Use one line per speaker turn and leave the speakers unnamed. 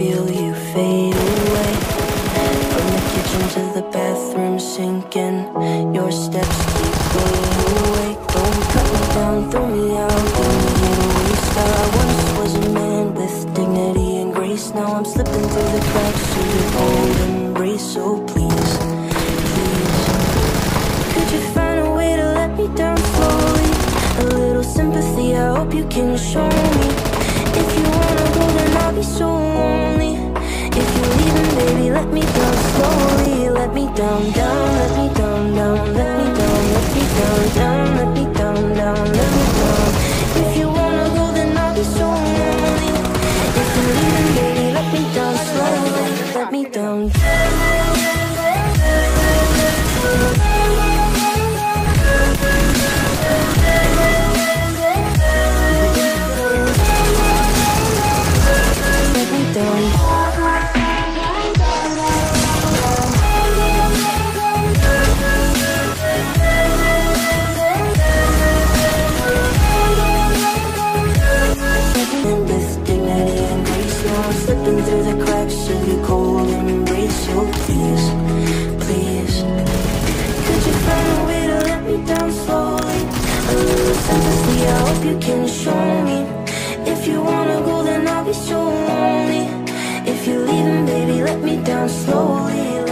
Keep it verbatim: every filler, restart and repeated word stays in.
feel you fade away. From the kitchen to the bathroom sinking, your steps keep going away. Don't cut me down, throw me out, give me a waste. I once was a man with dignity and grace. Now I'm slipping through the cracks of your cold embrace. So please, please, could you find a way to let me down slowly? A little sympathy, I hope you can show me. If you wanna go, then I'll be so lonely. If you're leaving, baby, let me down slowly. Let me down, down, let me down, down, let me down, let me down, down, let me down, down, let me down. If you wanna go, then I'll be so lonely. If you're leaving, baby, let me down slowly. Let me down. Slipping through the cracks of your cold embrace. So please, please, could you find a way to let me down slowly? A little sympathy, I hope you can show me. If you wanna go, then I'll be so lonely. If you're leaving, baby, let me down slowly.